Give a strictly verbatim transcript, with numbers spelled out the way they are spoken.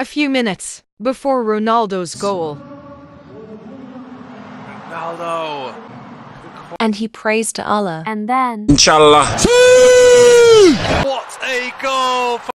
A few minutes before Ronaldo's goal. Ronaldo. And he prays to Allah. And then... Inshallah. What a goal!